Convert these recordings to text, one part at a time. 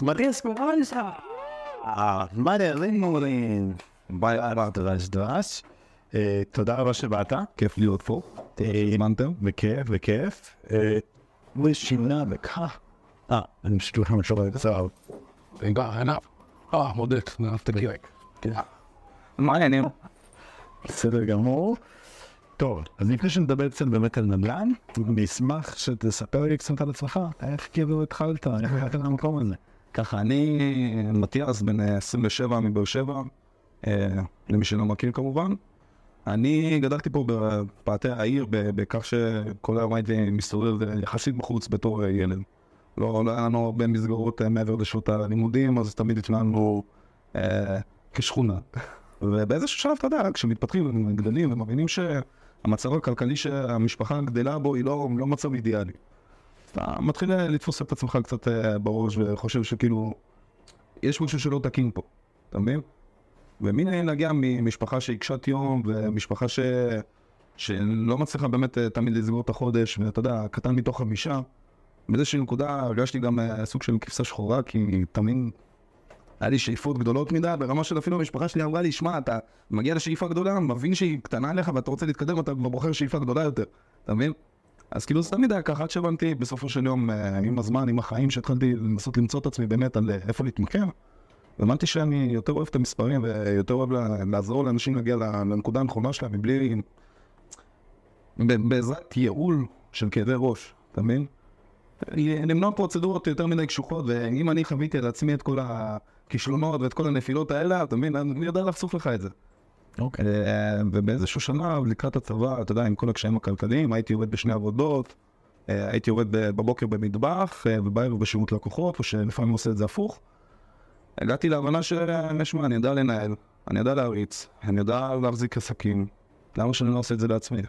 Matthias Moralsa. meine Ringorin. ביי דרש דרש. תודה רבה שבאת, כיף להיות פה. הזמנתם, וכיף. ושינה וכך. אני פשוט הולך למשור את זה. עיניו. מודד, נאהבתי ביוק. מה העניינים? בסדר גמור. טוב, אז לפני שנדבר קצת באמת על נדל"ן, אני אשמח שתספר לי קצת על עצמך, איך כאילו התחלת, איך הגעת למקום הזה. ככה, אני מתיאס, בן 27 מבאר שבע, למי שלא מכיר כמובן. אני גדלתי פה בפאתי העיר, בכך שכל היום הייתי מסתובב יחסית בחוץ בתור ילד. לא היה לנו הרבה מסגרות מעבר לשעות הלימודים, אז תמיד התנהלנו כשכונה. ובאיזשהו שלב, אתה יודע, כשמתפתחים וגדלים ומבינים שהמצב הכלכלי שהמשפחה גדלה בו היא לא מצב אידיאלי. אתה מתחיל לתפוס את עצמך קצת בראש וחושב שכאילו יש משהו שלא תקין פה, אתה מבין? ומין נגיע ממשפחה שהיא קשת יום ומשפחה שלא מצליחה באמת תמיד לסגור את החודש, ואתה יודע, קטן מתוך 5. באיזושהי נקודה הרגשתי גם סוג של כבשה שחורה, כי תמיד היה לי שאיפות גדולות מדי, ברמה של אפילו המשפחה שלי אמרה לי, שמע, אתה מגיע לשאיפה גדולה, מבין שהיא קטנה עליך ואתה רוצה להתקדם, אתה בוחר שאיפה גדולה יותר, אתה מבין? אז כאילו זה תמיד היה ככה, עד שהבנתי בסופו של יום, עם הזמן, עם החיים, שהתחלתי לנסות למצוא את עצמי באמת על איפה להתמקם, והבנתי שאני יותר אוהב את המספרים, ויותר אוהב לעזור לאנשים להגיע לנקודה הנכונה שלהם, מבלי, בעזרת ייעול של כאבי ראש, אתה מבין? למנוע פרוצדורות יותר מדי קשוחות, ואם אני חוויתי על עצמי את כל הכישלונות ואת כל הנפילות האלה, אתה מבין, אני יודע לחשוף לך את זה. אוקיי. ובאיזשהו שנה, לקראת הצבא, אתה יודע, עם כל הקשיים הכלכליים, הייתי עובד בשני עבודות, הייתי עובד בבוקר במטבח, ובערב בשירות לקוחות, או שלפעמים עושה את זה הפוך. הגעתי להבנה שנשמע, אני יודע לנהל, אני יודע להריץ, אני יודע להחזיק עסקים, למה שאני לא עושה את זה לעצמי?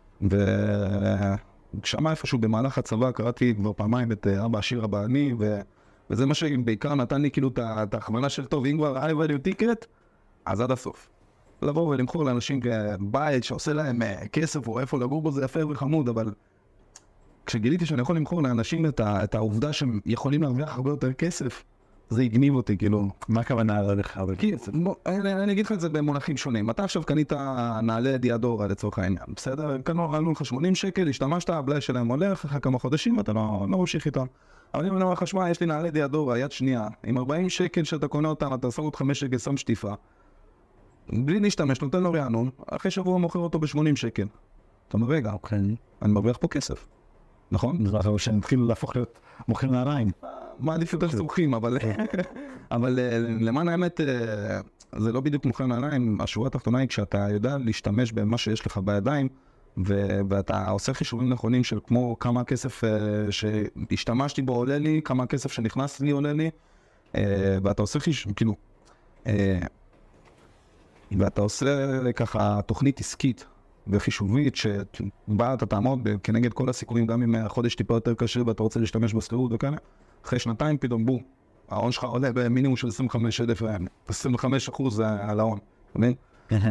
ושמה איפשהו במהלך הצבא קראתי כבר פעמיים את אבא עשיר אבא עני, וזה מה שבעיקר נתן לי כאילו את ההכוונה של טוב, אם כבר high value ticket, אז עד הסוף. לבוא ולמכור לאנשים בית שעושה להם כסף או איפה לגור בו זה יפה וחמוד, אבל כשגיליתי שאני יכול למכור לאנשים את העובדה שהם יכולים להרוויח הרבה יותר כסף, זה הגניב אותי, כאילו. מה הכוונה לך? אני אגיד לך את זה במונחים שונים. אתה עכשיו קנית נעלי דיאדורה לצורך העניין, בסדר? קנו לך 80 שקל, השתמשת, הבלאי שלהם הולך, אחרי כמה חודשים אתה לא ממשיך איתם. אבל אם אני אומר לך, שמע, יש לי נעלי דיאדורה, יד שנייה, עם 40 שקל שאתה קונה אותם, אתה שם עוד 5 שקל, שם שטיפה. בלי להשתמש, נותן לו רענון, אחרי שבוע מוכר אותו ב-80 שקל. אתה אומר, רגע, אני מרוויח פה כסף. נכון? זה לא שנתחילו להפוך להיות מוכר נעליים. מה עדיף יותר סורכים, אבל למען האמת, זה לא בדיוק מוכר נעליים. השורה התחתונה היא כשאתה יודע להשתמש במה שיש לך בידיים, ואתה עושה חישובים נכונים של כמו כמה כסף שהשתמשתי בו עולה לי, כמה כסף שנכנס לי עולה לי, ואתה עושה כאילו, ואתה עושה ככה תוכנית עסקית וחישובית שבה אתה תעמוד כנגד כל הסיכונים, גם אם החודש טיפה יותר קשה ואתה רוצה להשתמש בסחירות וכאלה, אחרי שנתיים פתאום בום, ההון שלך עולה במינימום של 25% על ההון, אתה מבין?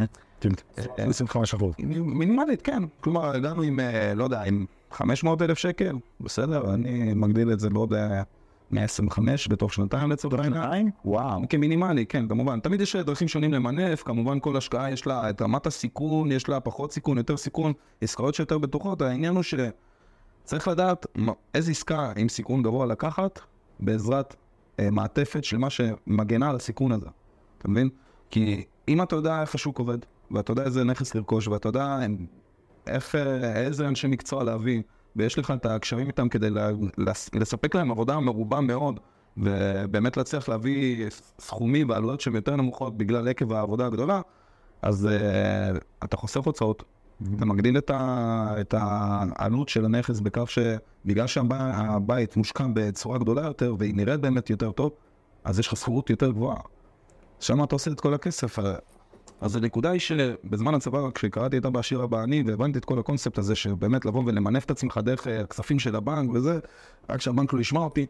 25%. מינימלית, כן. כלומר, הגענו עם, לא יודע, עם 500,000 שקל, בסדר, אני מגדיל את זה בעוד 125 בתוך שנתיים לצורך העניין. וואו. כמינימלי, כן, כמובן. תמיד יש דרכים שונים למנף, כמובן כל השקעה יש לה את רמת הסיכון, יש לה פחות סיכון, יותר סיכון, עסקאות שיותר בטוחות. העניין הוא שצריך לדעת איזה עסקה עם סיכון גבוה לקחת, בעזרת מעטפת של מה שמגנה על הסיכון הזה. אתה מבין? כי אם אתה יודע איך השוק עובד, ואתה יודע איזה נכס לרכוש, ואתה יודע איזה אנשי מקצוע להביא, ויש לך את הקשרים איתם כדי לספק להם עבודה מרובה מאוד, ובאמת להצליח להביא סכומים ועלויות שהן יותר נמוכות בגלל עקב העבודה הגדולה, אז אתה חוסך הוצאות, אתה מגדיל את העלות של הנכס בכך שבגלל שהבית מושקע בצורה גדולה יותר, והיא נראית באמת יותר טוב, אז יש לך שכירות יותר גבוהה. שם אתה עושה את כל הכסף. אז הנקודה היא שבזמן הצבא, כשקראתי את אבא עשיר אבא עני, והבנתי את כל הקונספט הזה, שבאמת לבוא ולמנף את עצמך דרך הכספים של הבנק וזה, רק שהבנק לא ישמע אותי.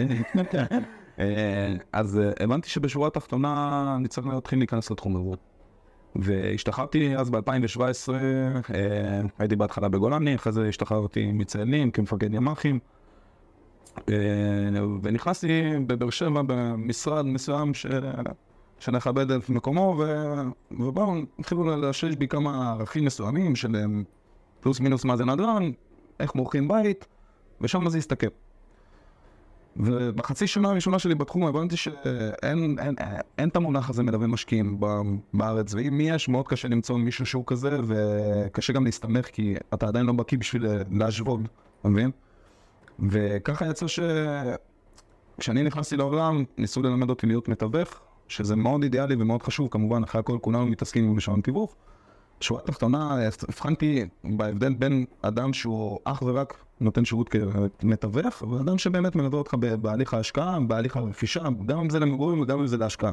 אז הבנתי שבשורה התחתונה אני צריך להתחיל להיכנס לתחום הזה. והשתחררתי אז ב-2017, הייתי בהתחלה בגולני, אחרי זה השתחררתי מצאלים כמפקד ימ"חים, ונכנסתי בבאר שבע במשרד מסוים שנכבד את מקומו, ובאו, התחילו להשריש בי כמה ערכים מסוימים של פלוס מינוס מה זה נדל"ן, איך מורחים בית, ושם זה הסתכם. ובחצי שנה הראשונה שלי בתחום הבנתי שאין את המונח הזה מלווה משקיעים בארץ, ואם יש, מאוד קשה למצוא מישהו שהוא כזה, וקשה גם להסתמך, כי אתה עדיין לא בקיא בשביל להשוות, אתה מבין? וככה יצא כשאני נכנסתי לעולם, ניסו ללמד אותי להיות מתווך, שזה מאוד אידיאלי ומאוד חשוב, כמובן, אחרי הכל כולנו מתעסקים עם רישיון תיווך. בשורה התחתונה, הבחנתי בהבדל בין אדם שהוא אך ורק נותן שירות כמתווך, ואדם שבאמת מלווה אותך בהליך ההשקעה, בהליך הרכישה, גם אם זה למגורים וגם אם זה להשקעה.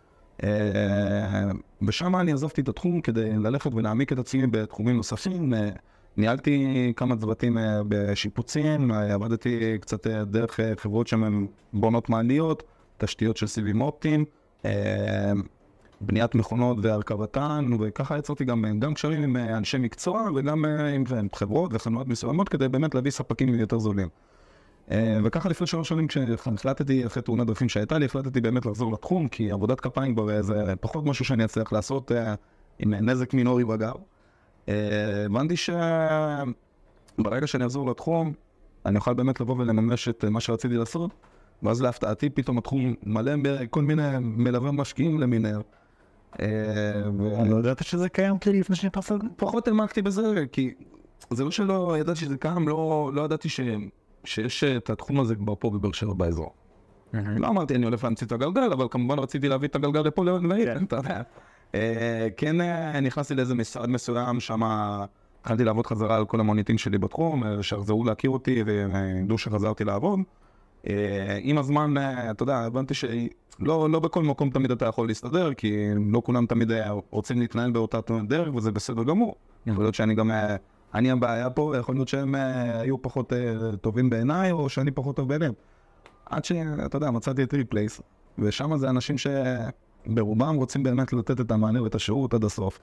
ושם אני עזבתי את התחום כדי ללכת ולהעמיק את עצמי בתחומים נוספים. ניהלתי כמה צוותים בשיפוצים, עבדתי קצת דרך חברות שהן בונות מעליות, תשתיות של סיבים אופטיים, בניית מכונות והרכבתן, וככה יצרתי גם קשרים עם אנשי מקצוע וגם עם חברות וחנויות מסוימות כדי באמת להביא ספקים יותר זולים. וככה לפני 3 שנים כשהחלטתי, אחרי תאונת דרכים שהייתה לי, החלטתי באמת לחזור לתחום, כי עבודת כפיים כבר זה פחות משהו שאני אצליח לעשות עם נזק מינורי בגב. הבנתי שברגע שאני אחזור לתחום, אני אוכל באמת לבוא ולממש את מה שרציתי לעשות, ואז להפתעתי פתאום התחום מלא בכל מיני מלווה משקיעים למיניהם. אני לא יודעת שזה קיים כלי לפני שנתפס על זה? פחות העמקתי בזה, כי זה לא שלא ידעתי שזה קיים, לא ידעתי שיש את התחום הזה כבר פה בבאר שבע באזור. לא אמרתי אני הולך להמציא את הגלגל, אבל כמובן רציתי להביא את הגלגל לפה לעיר, אתה יודע. כן נכנסתי לאיזה משרד מסוים, שם התחלתי לעבוד חזרה על כל המוניטין שלי בתחום, שחזרו להכיר אותי וידעו שחזרתי לעבוד. עם הזמן, אתה יודע, הבנתי שלא בכל מקום תמיד אתה יכול להסתדר, כי לא כולם תמיד רוצים להתנהל באותה דרך, וזה בסדר גמור. יכול להיות שאני גם, אני הבעיה פה, יכול להיות שהם היו פחות טובים בעיניי, או שאני פחות טוב בעיניהם. עד שאתה יודע, מצאתי את ריפלייס, ושם זה אנשים שברובם רוצים באמת לתת את המענה ואת השירות עד הסוף.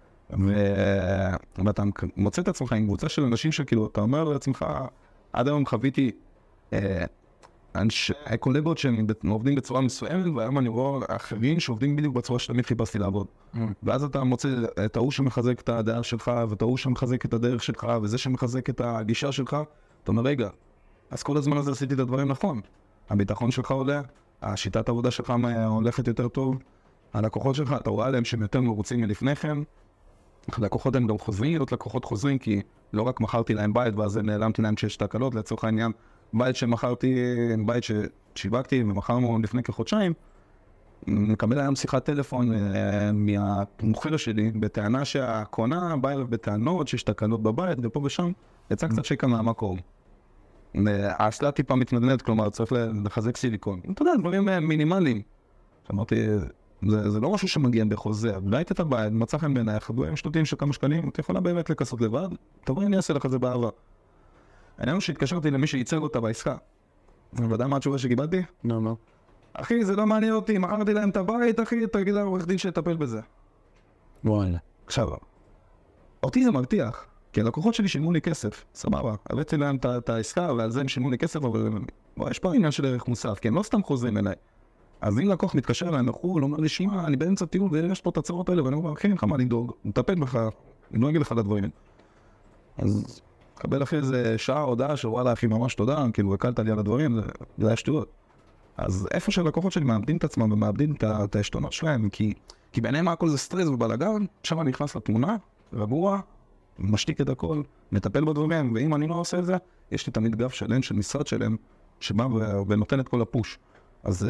ואתה מוצא את עצמך עם קבוצה של אנשים שכאילו, אתה אומר לעצמך, עד היום חוויתי קולגות שהם עובדים בצורה מסוימת, והיום אני רואה אחרים שעובדים בדיוק בצורה שתמיד חיפשתי לעבוד. ואז אתה מוצא את ההוא שמחזק את הדעה שלך, ואת ההוא שמחזק את הדרך שלך, וזה שמחזק את הגישה שלך, אתה אומר, רגע, אז כל הזמן הזה עשיתי את הדברים נכון. הביטחון שלך עולה, השיטת העבודה שלך הולכת יותר טוב, הלקוחות שלך, אתה רואה עליהם שהם יותר מרוצים מלפני כן, הלקוחות הם גם חוזרים, להיות לקוחות חוזרים, כי לא רק מכרתי להם בית, ואז נעלמתי להם שיש תקלות, לצורך העניין, בית שמכרתי, בית ששיווקתי ומכרנו לפני כחודשיים, מקבל היום שיחת טלפון מהמוכר שלי, בטענה שהקונה באה אליו בטענות שיש תקלות בבית, ופה ושם יצא קצת שקע מהמקום. האסלה טיפה מתנדנדת, כלומר צריך לחזק סיליקון. אתה יודע, דברים מינימליים. אמרתי, זה לא משהו שמגיע בחוזה, ראית את הבית, מצא חן בעינייך, דברים שטותיים של כמה שקלים, אתה יכולה באמת לכסות לבד, תבואי אני אעשה לך זה באהבה. העניין שהתקשרתי למי שייצג אותה בעסקה. ובדעה מה התשובה שקיבלתי? לא. אחי, זה לא מעניין אותי, מכרתי להם את הבית, אחי, תגיד להם עורך דין שיטפל בזה. וואלה. עכשיו, אותי זה מרתיח, כי הלקוחות שלי שילמו לי כסף, סבבה. הבאתי להם את העסקה, ועל זה הם שילמו לי כסף, אבל יש פה עניין של ערך מוסף, כי הם לא סתם חוזרים אליי. אז אם לקוח מתקשר אליי מחול, אומר לי, שימה, אני באמצע טיול, ויש פה את הצרות האלה, ואני אומר, אחי, אין לך מה לדאוג, נטפל בך, אני לא אגיד לך לדברים. אז קבל אחרי איזה שעה הודעה שוואלה, אחי, ממש תודה, כאילו, הקלת לי על הדברים, זה היה שטויות. אז איפה שהלקוחות שלי מאבדים את עצמם ומאבדים את העשתונות שלהם, כי בעיניהם הכל זה סטרס ובלגן, עכשיו אני נכנס לתמונה, רגוע, משתיק את הכל, מטפל בדברים, ואם אני לא עושה את זה, יש לי תמיד גב שלם של משרד שלם, שבא ונותן את כל הפוש. אז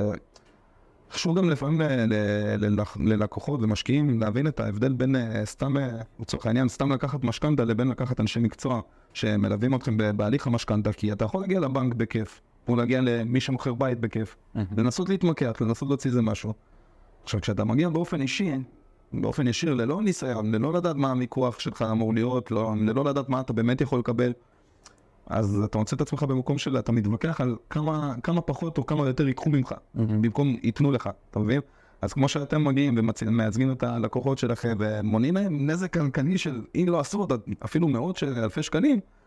חשוב גם לפעמים ללקוחות ומשקיעים להבין את ההבדל בין סתם, לצורך העניין, סתם לקחת משכנתה לבין לקחת אנשי מקצוע שמלווים אתכם בהליך המשכנתה, כי אתה יכול להגיע לבנק בכיף, או להגיע למי שמוכר בית בכיף, לנסות להתמקח, לנסות להוציא זה משהו. עכשיו, כשאתה מגיע באופן ישיר, ללא ניסיון, ללא לדעת מה המיקוח שלך אמור להיות, ללא לדעת מה אתה באמת יכול לקבל, אז אתה מוצא את עצמך במקום שלה, אתה מתווכח על כמה פחות או כמה יותר ייקחו ממך, במקום ייתנו לך, אתה מבין? אז כמו שאתם מגיעים ומייצגים את הלקוחות שלכם ומונעים להם נזק כלכלי של, אם לא עשרות, אפילו מאות של אלפי שקלים,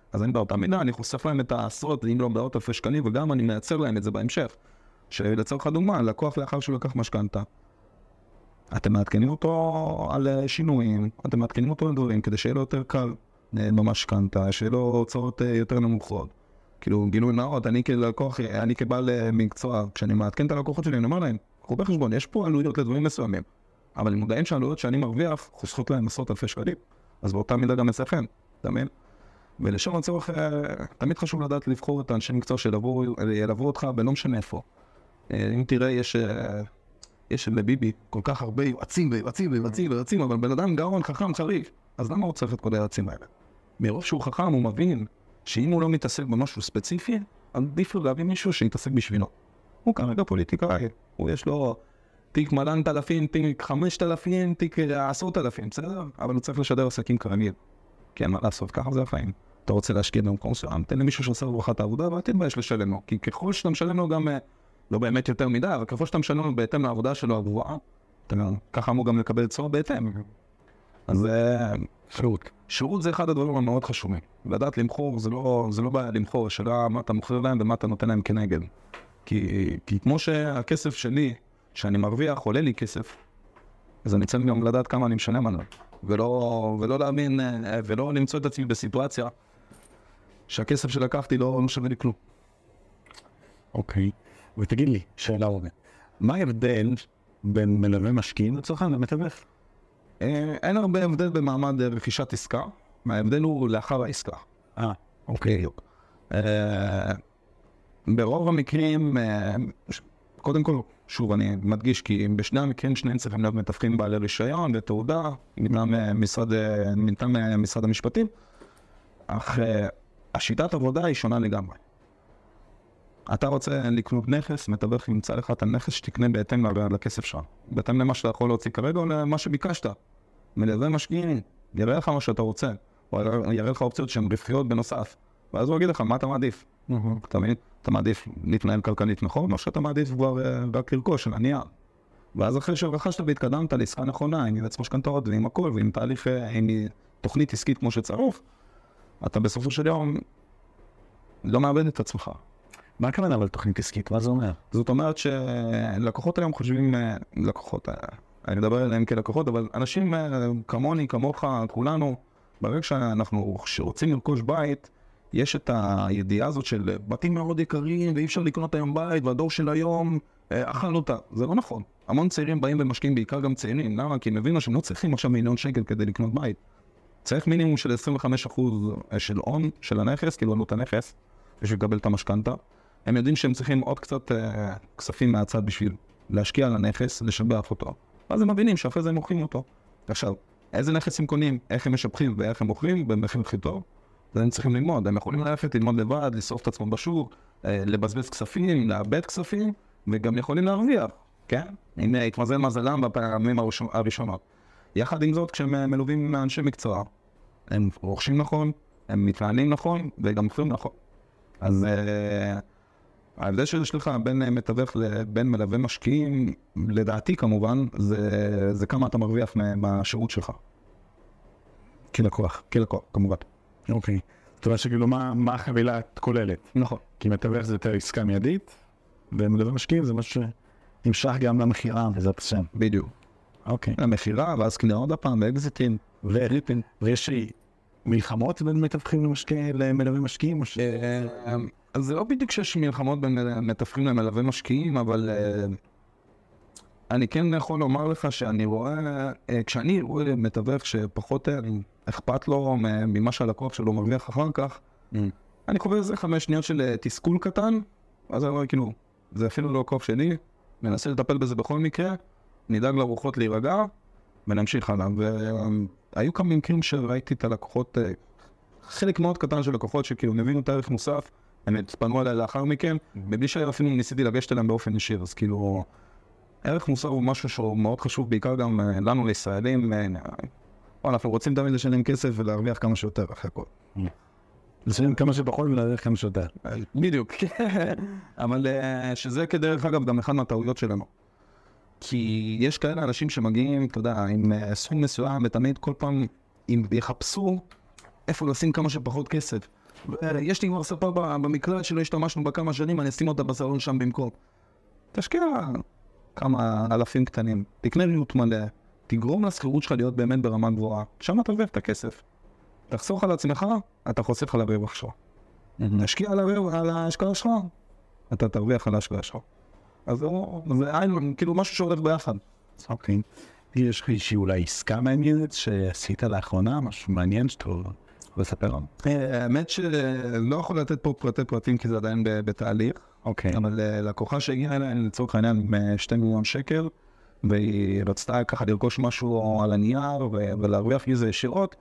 אז אני באותה מידה, אני חושף להם את העשרות, אם לא מאות אלפי שקלים, וגם אני מייצר להם את זה בהמשך. שלצורך הדוגמה, לקוח לאחר שהוא לקח משכנתה, אתם מעדכנים אותו על שינויים, אתם מעדכנים אותו על דברים, כדי שיהיה לו יותר קל במשכנתה, שיהיה לו הוצאות יותר נמוכות. כאילו, גילוי נאות, אני כלקוח, אני כבעל מקצוע, כשאני מעדכן את הלקוחות שלי, אני אומר להם, קחו בחשבון, יש פה עלויות לדברים מסוימים, אבל הם מודעים שהעלויות שאני מרוויח, חוסכות להם עשרות אלפי שקלים, אז באותה מידה גם אצלכם, אתה מבין? ולשם הצורך, תמיד חשוב לדעת לבחור את האנשי מקצוע שילוו אותך, ולא משנה איפה. אם תראה, יש בביבי כל כך הרבה יועצים, אבל בן אדם גאון, חכם, חריף, אז למה הוא צריך את כל היועצים האלה? מרוב שהוא חכם, הוא מבין שאם הוא לא מתעסק במשהו ספציפי, עדיף לו להביא מישהו שיתעסק בשבילו. הוא כרגע פוליטיקאי, הוא יש לו תיק 1,000, תיק 5,000, תיק 10,000, בסדר? אבל הוא צריך לשדר עסקים כרגיל. כן, מה לעשות, ככה זה החיים. אתה רוצה להשקיע במקום מסוים, תן למישהו שעושה רוחת את העבודה, ואל תתבייש לשלם לו. כי ככל שאתה משלם לו גם, לא באמת יותר מדי, אבל ככל שאתה משלם לו בהתאם לעבודה שלו הגבוהה, ככה אמור גם לקבל צורה בהתאם. אז שירות זה אחד הדברים המאוד חשובים. לדעת למכור, זה לא בעיה למכור, השאלה מה אתה מוכר להם ומה אתה נותן להם כנגד. כי כמו שהכסף שלי, שאני מרוויח, עולה לי כסף, אז אני צריך גם לדעת כמה אני משלם עליו. ולא להאמין, ולא למצוא את עצמי בסיטואציה שהכסף שלקחתי לא שווה לי כלום. אוקיי. ותגיד לי, שאלה עובד. מה ההבדל בין מלווה משקיעים לצרכן למתווך? אין הרבה הבדל במעמד רכישת עסקה, ההבדל הוא לאחר העסקה. אוקיי. ברוב המקרים, קודם כל, שוב אני מדגיש כי בשני המקרים שניהם צריכים להיות מתווכים בעלי רישיון ותעודה, ניתן משרד המשפטים, אך השיטת עבודה היא שונה לגמרי. אתה רוצה לקנות נכס, מתווך ימצא לך את הנכס שתקנה בהתאם לכסף שלך, בהתאם למה שאתה יכול להוציא כרגע או למה שביקשת. מלווה משקיעים, יראה לך מה שאתה רוצה, או יראה לך אופציות שהן רווחיות בנוסף, ואז הוא יגיד לך מה אתה מעדיף. אתה מבין? אתה מעדיף להתנהל כלכלית נכון, או שאתה מעדיף כבר רק לרכוש של הנייר. ואז אחרי שרכשת והתקדמת לעסקה נכונה, עם יועץ משכנתאות ועם הכל, ועם תהליך, עם תוכנית עסקית כמו שצריך, אתה בסופו של יום לא מאבד את עצמך. מה הכוונה אבל תוכנית עסקית? מה זה אומר? זאת אומרת שלקוחות היום חושבים, אני מדבר עליהם כלקוחות, אבל אנשים כמוני, כמוך, כולנו, ברגע שאנחנו רוצים לרכוש בית, יש את הידיעה הזאת של בתים מאוד יקרים ואי אפשר לקנות היום בית והדור של היום אכל אותה. זה לא נכון. המון צעירים באים ומשקיעים, בעיקר גם צעירים. למה? כי הם הבינו שהם לא צריכים עכשיו 1,000,000 שקל כדי לקנות בית. צריך מינימום של 25% של הון של הנכס, כאילו עלות הנכס, בשביל לקבל את המשכנתה. הם יודעים שהם צריכים עוד קצת כספים מהצד בשביל להשקיע על הנכס, לשבח אותו. אז הם מבינים שאחרי זה הם מוכרים אותו. עכשיו, איזה נכס הם קונים, איך הם משבחים ואיך הם מוכרים במחיר הכי טוב. אז הם צריכים ללמוד, הם יכולים ללמוד לבד, לשרוף את עצמם בשוק, לבזבז כספים, לאבד כספים, וגם יכולים להרוויח, כן? הנה, התמזל מזלם בפעמים הראשונות. יחד עם זאת, כשהם מלווים מאנשי מקצוע, הם רוכשים נכון, הם מתנהלים נכון, וגם מוכרים נכון. אז ההבדל שיש לך בין מתווך לבין מלווה משקיעים, לדעתי כמובן, זה כמה אתה מרוויח מהשירות שלך. כלקוח, כמובן. אוקיי. זאת אומרת שכאילו מה החבילה כוללת? נכון. כי מתווך זה יותר עסקה מיידית, ומלווה משקיעים זה משהו שנמשך גם למחירה, וזה פסם. בדיוק. אוקיי. למחירה, ואז קנה עוד הפעם, ואקזיטים, וריפין. ויש מלחמות בין מתווכים למלווה משקיעים? אז זה לא בדיוק שיש מלחמות בין מתווכים למלווה משקיעים, אבל אני כן יכול לומר לך שאני רואה, כשאני רואה מתווך שפחות אכפת לו ממה שהלקוח שלו מרוויח אחר כך, אני חווה איזה 5 שניות של תסכול קטן, אז אני רואה כאילו, זה אפילו לא לקוח שלי, מנסה לטפל בזה בכל מקרה, נדאג לרוחות להירגע, ונמשיך הלאה. והיו כמה מקרים שראיתי את הלקוחות, חלק מאוד קטן של לקוחות שכאילו מבינו את הערך מוסף, הם התפנו עליה לאחר מכן, ובלי שאפילו ניסיתי לגשת אליהם באופן ישיר, אז כאילו, ערך מוסף הוא משהו שהוא מאוד חשוב, בעיקר גם לנו לישראלים, אנחנו רוצים תמיד לשלם כסף ולהרוויח כמה שיותר אחרי הכל. לשלם כמה שפחות ולהרוויח כמה שיותר. בדיוק, אבל שזה כדרך אגב גם אחד מהטעויות שלנו. כי יש כאלה אנשים שמגיעים, אתה יודע, עם סכום מסוים, ותמיד כל פעם אם יחפשו איפה לשים כמה שפחות כסף. יש לי כבר ספה במקרה שלא השתמשנו בכמה שנים, אני אשים אותה בסלון שם במקום. תשקיע כמה אלפים קטנים, תקנה ריהוט מלא, תגרום לשכירות שלך להיות באמת ברמה גבוהה, שם תרוויח את הכסף. תחסוך על עצמך, אתה חוסך על הרווח שלך. תשקיע על ההשקעה שלך, אתה תרוויח על ההשקעה שלך. אז זה כאילו משהו שהולך ביחד. אוקיי. יש לך איזושהי אולי עסקה מעניינת שעשית לאחרונה, משהו מעניין שאתה לספר לנו? האמת שלא יכול לתת פה פרטים כי זה עדיין בתהליך. אוקיי. אבל לקוחה שהגיעה אליי לצורך העניין עם 2 מיליון שקל, והיא רצתה ככה לרכוש משהו על הנייר ולהרוויח מזה ישירות.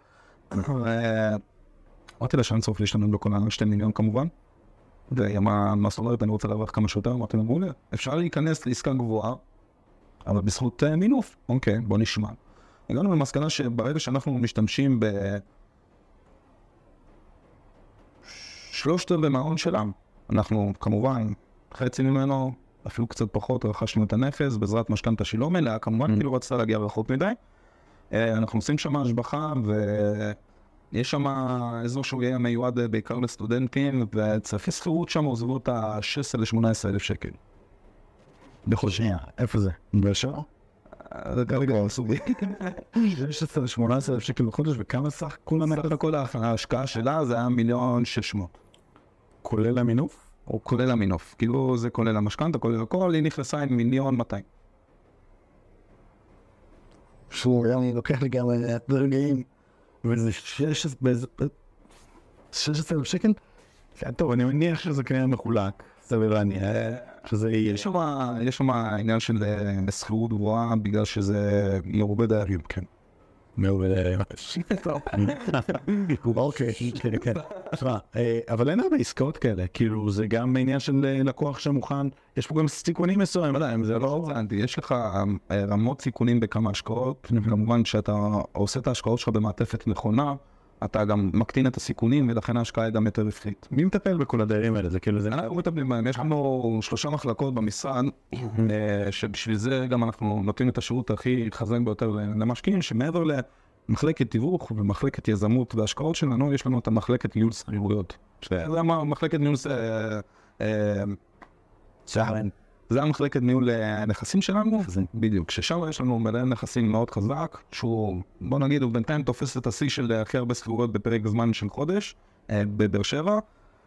אמרתי לה שאני צריך להשתמש בכל 2 מיליון כמובן. והיא אמרה, מה זאת אומרת, אני רוצה להרוויח כמה שיותר, אמרתי לה, מעולה. אפשר להיכנס לעסקה גבוהה, אבל בזכות מינוף. אוקיי, בוא נשמע. הגענו למסקנה שברגע שאנחנו משתמשים ב3/4 מההון שלנו, אנחנו כמובן חצי ממנו, אפילו קצת פחות, רכשנו את הנכס בעזרת משכנתא שלא מלאה, כמובן כאילו רצתה להגיע רחוק מדי. אנחנו עושים שם השבחה ויש שם אזור שהוא יהיה מיועד בעיקר לסטודנטים, וצפי שכירות שם עוזבו את ה-16,000 ל-18,000 שקל. בחודש. איפה זה? בשעה? רגע, סוגי. 16,000 ל-18,000 שקל בחודש, וכמה סך כולם? סך הכל ההשקעה שלה זה היה 1,600,000. כולל המינוף? או כולל המינוף, כאילו זה כולל המשכנתא, כולל הכל, היא נכנסה עם 1,200,000. אני לוקח לי גם דרגעים, וזה 16,000 שקל? טוב, אני מניח שזה כנראה מחולק, סביר להניח, שזה יהיה. יש שם עניין של שכירות גבוהה, בגלל שזה מרובה דיירים, כן. מרובה דיירים. אוקיי, כן. אבל אין הרבה עסקאות כאלה, כאילו זה גם העניין של לקוח שמוכן, יש פה גם סיכונים מסוימים, זה לא... יש לך רמות סיכונים בכמה השקעות, כמובן שאתה עושה את ההשקעות שלך במעטפת נכונה, אתה גם מקטין את הסיכונים, ולכן ההשקעה היא גם יותר רווחית. מי מטפל בכל הדיירים האלה? זה כאילו זה... אנחנו מטפלים בהם, יש לנו 3 מחלקות במשרד, שבשביל זה גם אנחנו נותנים את השירות הכי חזק ביותר למשקיעים, שמעבר למחלקת תיווך ומחלקת יזמות והשקעות שלנו, יש לנו את המחלקת ניהול שכירויות. זה המחלקת ניהול זה המחלקת ניהול הנכסים שלנו, בדיוק, ששם יש לנו מלא נכסים מאוד חזק, שהוא, בוא נגיד, הוא בינתיים תופס את השיא של הכי הרבה שכירויות בפרק זמן של חודש, בבאר שבע,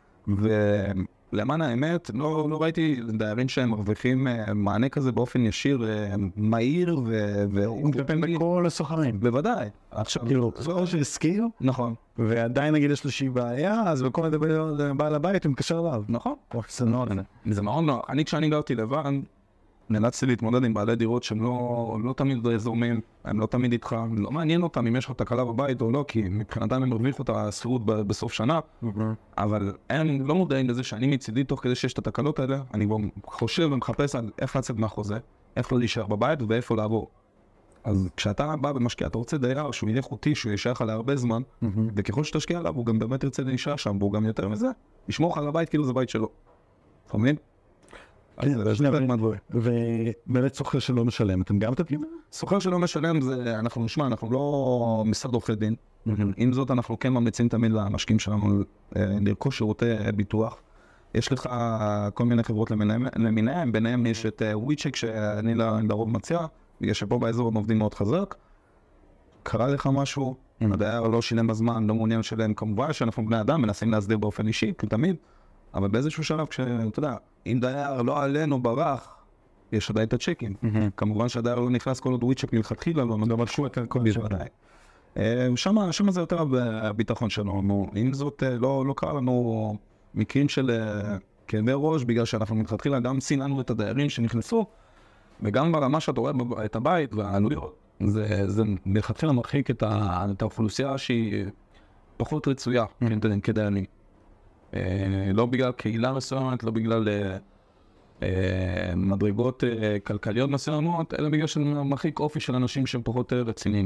ולמען האמת, לא ראיתי דיירים שהם מרוויחים מענה כזה באופן ישיר, מהיר, הוא מטפל בכל הסוחרים. בוודאי. עכשיו, כאילו, זה שהזכיר, נכון. ועדיין נגיד יש לו שהיא בעיה, אז בכל מדבר בעל הבית הוא מקשר עליו. נכון. זה מאוד נוח. כשאני גרתי לבד, נאלצתי להתמודד עם בעלי דירות שהם לא תמיד זורמים, הם לא תמיד איתך, לא מעניין אותם אם יש לך תקלה בבית או לא, כי מבחינתם הם הרוויחו את השכירות בסוף שנה, אבל הם לא מודעים לזה שאני מצידי תוך כדי שיש את התקלות האלה, אני כבר חושב ומחפש על איך לצאת מהחוזה, איפה להישאר בבית ואיפה לעבור. אז כשאתה בא במשקיע, אתה רוצה דייר שהוא יהיה חוטי, שהוא יישאר לך להרבה זמן, וככל שתשקיע עליו, הוא גם באמת ירצה להישאר שם, והוא גם יותר מזה, ישמור לך על הבית כאילו זה בית שלו. חמים? ובאמת סוחר שלא משלם, אתם גם מטפלים? סוחר שלא משלם זה, אנחנו לא משרד עורכי דין. עם זאת, אנחנו כן ממליצים תמיד למשקיעים שלנו לרכוש שירותי ביטוח. יש לך כל מיני חברות למיניהם, ביניהם יש את וויצ'ק שאני לרוב מציע, בגלל שפה באזור הם עובדים מאוד חזק. קרה לך משהו, הדייר לא שילם בזמן, לא מעוניין לשלם, כמובן שאנחנו בני אדם מנסים להסדיר באופן אישי, תמיד. אבל באיזשהו שלב, אתה יודע, אם דייר לא עלינו ברח, יש עדיין את הצ'קים. כמובן שהדייר לא נכנס כל עוד וויצ'ק מלכתחילה, לא מדבר שום יותר כל מיני שעדיין. שם זה יותר הביטחון שלנו. עם זאת, לא קרה לנו מקרים של כאבי ראש, בגלל שאנחנו מלכתחילה גם סיננו את הדיירים שנכנסו, וגם ברמה שאתה רואה את הבית והעלויות, זה מלכתחילה מרחיק את האוכלוסייה שהיא פחות רצויה כדיינים. לא בגלל קהילה מסוימת, לא בגלל מדרגות כלכליות מסוימות, אלא בגלל שמרחיק אופי של אנשים שהם פחות רציניים.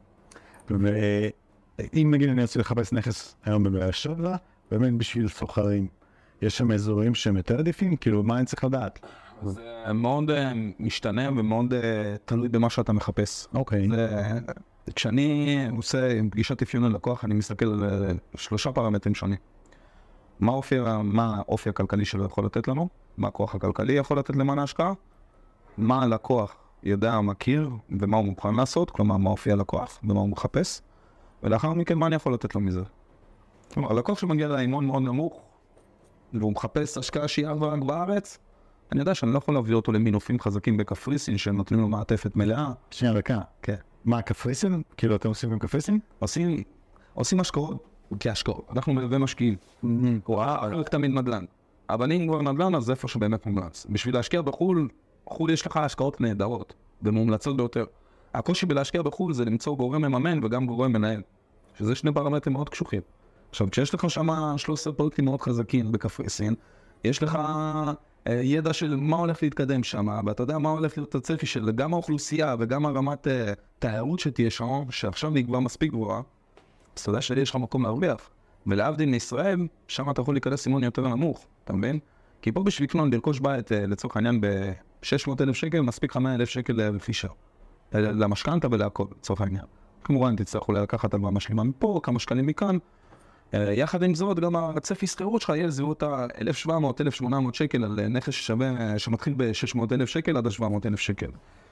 ואם נגיד אני רוצה לחפש נכס היום בבאר שבע, באמת בשביל סוחרים, יש שם אזורים שהם יותר עדיפים? כאילו, מה אני צריך לדעת? זה מאוד משתנה ומאוד תלוי במה שאתה מחפש. אוקיי. כשאני עושה פגישת אפיון ללקוח, אני מסתכל על 3 פרמטרים שונים. מה האופי הכלכלי שלו יכול לתת לנו, מה הכוח הכלכלי יכול לתת למען ההשקעה, מה הלקוח יודע, מכיר, ומה הוא מוכן לעשות, כלומר, מה אופי הלקוח, ומה הוא מחפש, ולאחר מכן, מה אני יכול לתת לו מזה. כלומר, הלקוח שמגיע לאימון מאוד נמוך, והוא מחפש השקעה שהיא רק בארץ, אני יודע שאני לא יכול להביא אותו למינופים חזקים בקפריסין, שהם נותנים לו מעטפת מלאה. שנייה רכה. כן. מה, קפריסין? כאילו, אתם עושים גם קפריסין? עושים השקעות כהשקעות. אנחנו מלווה משקיעים. רק תמיד נדל"ן. אבל אם כבר נדל"ן, אז זה איפה שבאמת מומלץ. בשביל להשקיע בחו"ל, בחו"ל יש לך השקעות נהדרות, ומומלצות ביותר. הקושי בלהשקיע בחו"ל זה למצוא גורם מממן וגם גורם מנהל. שזה שני פרמטרים מאוד קשוחים. עכשיו, כשיש לך שם 13 פרויקטים מאוד חזקים בקפריסין, יש לך ידע של מה הולך להתקדם שם, ואתה יודע מה הולך להיות הצפי של גם האוכלוסייה וגם הרמת תיירות שתהיה שם, שעכשיו היא כבר מספיק גבוהה, אז אתה יודע שיש לך מקום להרוויח. ולהבדיל מישראל, שם אתה יכול להיכנס סימון יותר נמוך, אתה מבין? כי פה בשביל לקנות לרכוש בית לצורך העניין ב-600,000 שקל, מספיק 100,000 שקל לרכישה. למשכנתה ולהכל, לצורך העניין. כמובן, תצטרכו לקחת על משלימה מפה, כמה שקלים מכאן. יחד עם זאת, גם הצפי שכירות שלך יהיה זהות ה-1,700-1,800 שקל על נכס שמתחיל ב-600,000 שקל עד ה-700,000 שקל.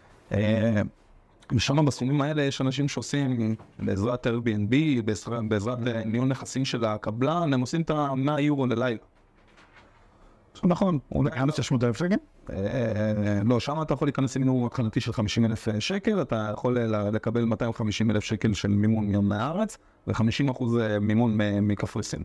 ושם בסכומים האלה יש אנשים שעושים בעזרת Airbnb, בעזרת ניהול נכסים של הקבלן, הם עושים את ה-100 יורו ללילה. נכון, אולי 600,000 שקל? לא, שם אתה יכול להיכנס למימון התחלתי של 50,000 שקל, אתה יכול לקבל 250,000 שקל של מימון יום מהארץ, ו50% מימון מקפריסין.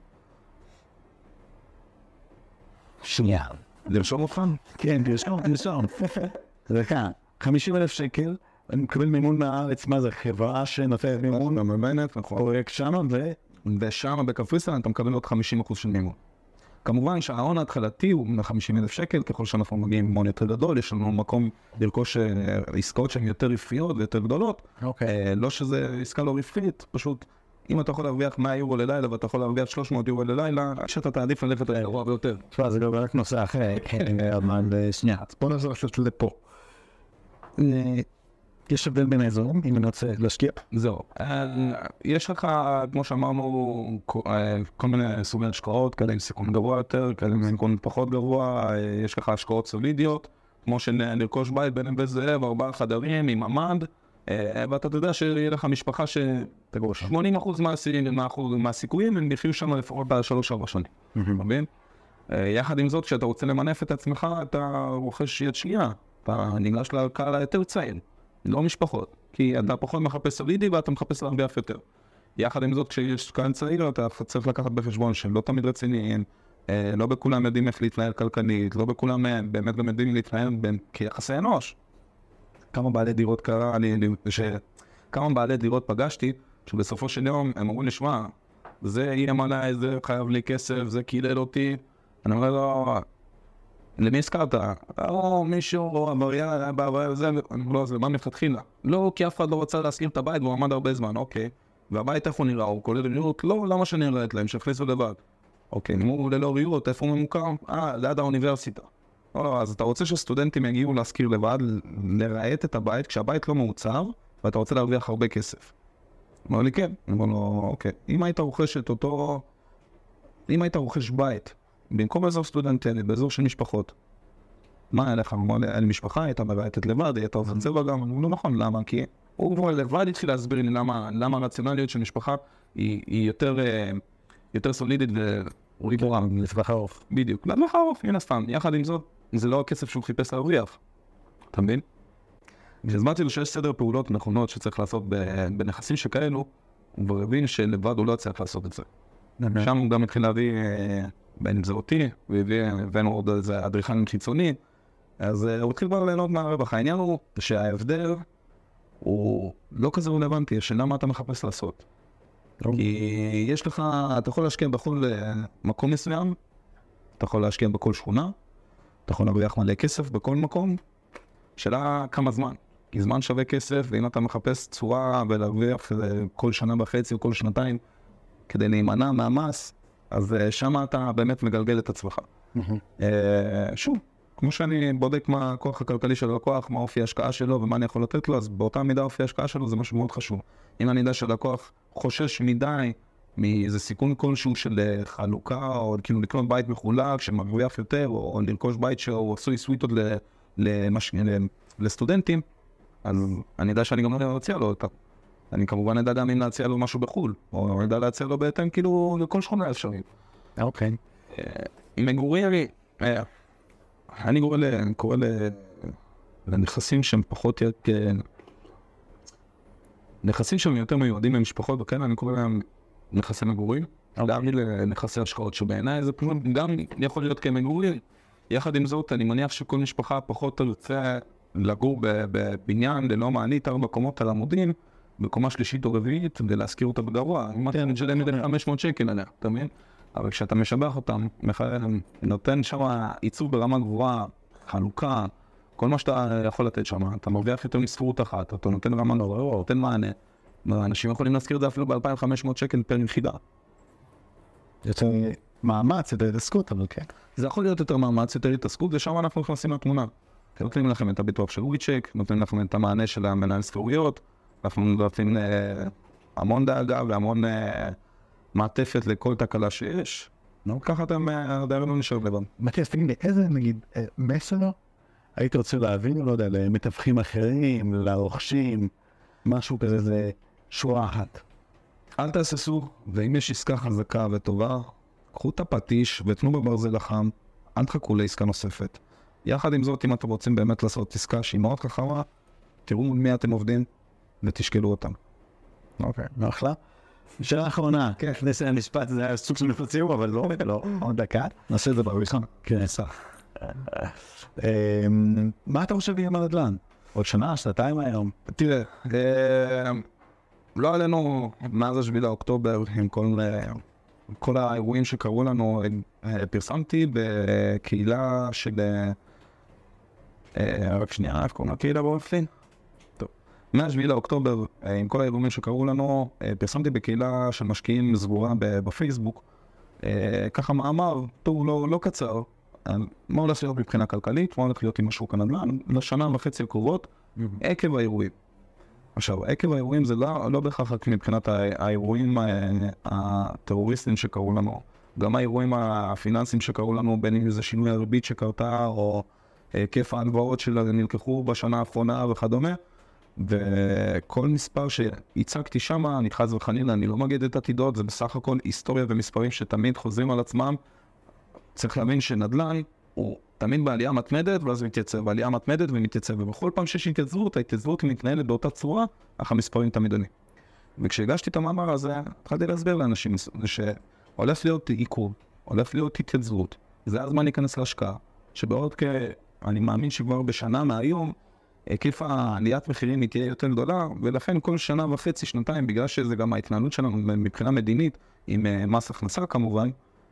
שנייה. לרשום אותך? כן, לרשום. דקה, 50,000 שקל, אני מקבל מימון מהארץ, מה זה, חברה שנותנת מימון? מממנת, נכון. פרויקט שם, ושם בקפריסין אתה מקבל עוד 50% של מימון. כמובן שההון ההתחלתי הוא 50,000 שקל, ככל שאנחנו מגיעים עם הון יותר גדול, יש לנו מקום לרכוש עסקאות שהן יותר רווחיות ויותר גדולות. לא שזה עסקה לא רווחית, פשוט אם אתה יכול להרוויח 100 יורו ללילה ואתה יכול להרוויח 300 יורו ללילה, שאתה תעדיף ללכת גרוע ביותר. תשמע, זה לא רק נושא אחר, אבל שנייה, בוא נעזור לפה. יש הבדל בין האזורים, אם אני רוצה להשקיע? זהו. יש לך, כמו שאמרנו, כל מיני סוגי השקעות, כאלה עם סיכון גבוה יותר, כאלה עם סיכון פחות גבוה, יש לך השקעות סולידיות, כמו שנרכוש בית בין נווה זאב, 4 חדרים עם ממ"ד, ואתה יודע שיהיה לך משפחה ש-80% מהסיכויים הם יחיו שם לפחות ב3-4 שנים. מבין? יחד עם זאת, כשאתה רוצה למנף את עצמך, אתה רוכש יד שנייה, אתה ניגש לקהל היותר צעיר. לא משפחות, כי אתה פחות מחפש סולידי ואתה מחפש להרוויח יותר. יחד עם זאת, כשיש קהל צעיר, אתה צריך לקחת בחשבון שהם לא תמיד רציניים, לא בכולם יודעים איך להתנהל כלכלית, לא בכולם באמת גם יודעים להתנהל כיחסי אנוש. כמה בעלי דירות פגשתי, שבסופו של יום הם אמרו לי, שמע, זה איים עליי, זה חייב לי כסף, זה קילל אותי. אני אומר לו, למי הזכרת? מישהו, עבריין, זה, לא, זה מה מפתחילה? לא, כי אף אחד לא רצה להסכים את הבית והוא עמד הרבה זמן, אוקיי. והבית איפה נראה? הוא כולל ריהוט? לא, למה שאני אראית להם? שיכניסו לבד. אוקיי, נו, ללא ריהוט, איפה הוא ממוקם? ליד האוניברסיטה. לא, אז אתה רוצה שסטודנטים יגיעו להשכיר לבד, לראות את הבית, כשהבית לא מעוצר, ואתה רוצה להרוויח הרבה כסף. אמר לי, כן. אמר לו, אוקיי. אם היית רוכש בית, במקום באזור סטודנטלי, באזור של משפחות, מה היה לך? אמר לי, היה לי משפחה, הייתה מרעטת לבד, הייתה עושה צבע גם, אמרו, לא נכון, למה? כי הוא כבר לבד התחיל להסביר לי למה הרציונליות של משפחה היא יותר סולידית וגבוהה, לטווח ארוך. בדיוק, לטווח ארוך, מן הסתם. יחד עם זאת, זה לא הכסף שהוא חיפש להרוויח. אתה מבין? כשהסברתי לו שיש סדר פעולות נכונות שצריך לעשות בנכסים שכאלו, הוא כבר הבין שלבד הוא לא צריך לעשות את זה. שם הוא גם התחיל להביא, בין אם זה אותי, והבאנו עוד איזה אדריכל חיצוני, אז הוא התחיל כבר ליהנות מהרווח. העניין הוא שההבדל הוא לא כזה רלוונטי, שאלה מה אתה מחפש לעשות. כי יש לך, אתה יכול להשקיע בכל מקום מסוים, אתה יכול להשקיע בכל שכונה, אתה יכול להרוויח מלא כסף בכל מקום, שאלה כמה זמן. כי זמן שווה כסף, ואם אתה מחפש צורה ולהרוויח כל שנה וחצי או כל שנתיים, כדי להימנע מהמס, אז שם אתה באמת מגלגל את עצמך. שוב, כמו שאני בודק מה הכוח הכלכלי של הלקוח, מה אופי ההשקעה שלו ומה אני יכול לתת לו, אז באותה מידה אופי ההשקעה שלו זה משהו מאוד חשוב. אם אני יודע שהלקוח חושש מדי מאיזה סיכון כלשהו של חלוקה, או כאילו לקנות בית מחולק שמרוויח יותר, או לרכוש בית שהוא עשוי סוויטות לסטודנטים, אז אני יודע שאני גם לא אציע לו אותה. אני כמובן יודע גם אם להציע לו משהו בחול, או יודע להציע לו בהתאם כאילו לכל שכונה אפשרית. אוקיי. מגורים, אני קורא לנכסים שהם פחות, נכסים שהם יותר מיועדים למשפחות, וכן אני קורא להם נכסי מגורים, להבדיל לנכסי השקעות שבעיניי זה פשוט גם יכול להיות כמגורים. יחד עם זאת, אני מניח שכל משפחה פחות תרצה לגור בבניין ללא מעלית 4 קומות על עמודים, בקומה שלישית או רביעית, ולהזכיר אותה בגרוע. אם אתה משלם את 500 שקל עליה, אתה מבין? אבל כשאתה משבח אותם, נותן שם עיצוב ברמה גבוהה, חלוקה, כל מה שאתה יכול לתת שם, אתה מרוויח יותר מספרות אחת, אתה נותן רמה נורא, נותן מענה. אנשים יכולים להזכיר את זה אפילו ב-2,500 שקל פר יחידה. יותר מאמץ, יותר התעסקות, אבל כן. זה יכול להיות יותר מאמץ, יותר התעסקות, ושם אנחנו נכנסים לתמונה. נותנים לכם את הביטוח של וויצ'ק, נותנים לכם את המענה של המנהל ספוריות, אנחנו נותנים המון דאגה והמון מעטפת לכל תקלה שיש. ככה אתם עדיין לא נשאר לבד. מתיאס, תגיד לי, איזה נגיד מסר היית רוצה להבין, לא יודע, למתווכים אחרים, לרוכשים, משהו כזה, זה שורה אחת. אל תעשו, ואם יש עסקה חזקה וטובה, קחו את הפטיש ותנו בברזל החם, אל תחכו לעסקה נוספת. יחד עם זאת, אם אתם רוצים באמת לעשות עסקה שהיא מאוד חכמה, תראו מול מי אתם עובדים ותשקלו אותם. אוקיי, אחלה. שאלה אחרונה, כן, לפני המשפט זה היה סוג של מפציעו, אבל לא, עוד דקה. נעשה את זה בראשון. כן, מה אתה חושב יהיה מהנדל"ן? עוד שנה, שנתיים היום? תראה, לא עלינו מאז 7 לאוקטובר עם כל האירועים שקרו לנו, פרסמתי בקהילה של... רק שנייה, איפה קוראים לקהילה באופן? טוב. מאז 7 לאוקטובר, עם כל האירועים שקרו לנו, פרסמתי בקהילה של משקיעים סגורה בפייסבוק, ככה מאמר, טוב, לא קצר, מה הולך להיות מבחינה כלכלית, מה הולך להיות עם השוק הנדל"ן, לשנה וחצי הקרובות, עקב האירועים. עכשיו, עקב האירועים זה לא בהכרח רק מבחינת האירועים הטרוריסטיים שקרו לנו, גם האירועים הפיננסיים שקרו לנו, בין אם זה שינוי הריבית שקרתה, או היקף ההלוואות שנלקחו בשנה האחרונה וכדומה, וכל מספר שהצגתי שם, אני חס וחלילה, אני לא מגיד את עתידות, זה בסך הכל היסטוריה ומספרים שתמיד חוזרים על עצמם. צריך להבין שנדל"ן הוא תמיד בעלייה מתמדת, ואז מתייצב בעלייה מתמדת ומתייצב, ובכל פעם שיש התייצבות, ההתייצבות מתנהלת באותה צורה, אך המספרים תמיד עולים. וכשהגשתי את המאמר הזה, התחלתי להסביר לאנשים שהולך להיות עיכוב, הולך להיות התייצבות, זה הזמן להיכנס להשקעה, שבעוד אני מאמין שכבר בשנה מהיום, היקף העליית מחירים תהיה יותר גדולה, ולכן כל שנה וחצי, שנתיים, בגלל שזה גם ההתנהלות שלנו מבחינה מדינית, עם מס הכנסה כמובן,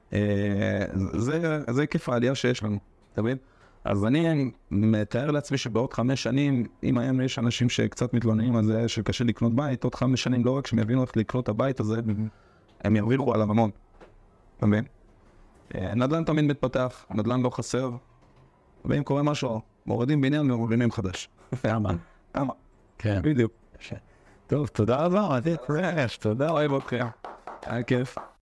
זה היקף העלייה שיש לנו, אתה מבין? אז אני מתאר לעצמי שבעוד 5 שנים, אם היום יש אנשים שקצת מתלוננים על זה שקשה לקנות בית, עוד 5 שנים לא רק שהם יבינו איך לקנות את הבית הזה, הם ירוויחו עליו המון, אתה מבין? נדל"ן תמיד מתפתח, נדל"ן לא חסר, ואם קורה משהו, מורידים בניין ומורידים חדש. כמה? כן. בדיוק. טוב, תודה רבה, תודה. תודה, אוהב אותך. היה כיף.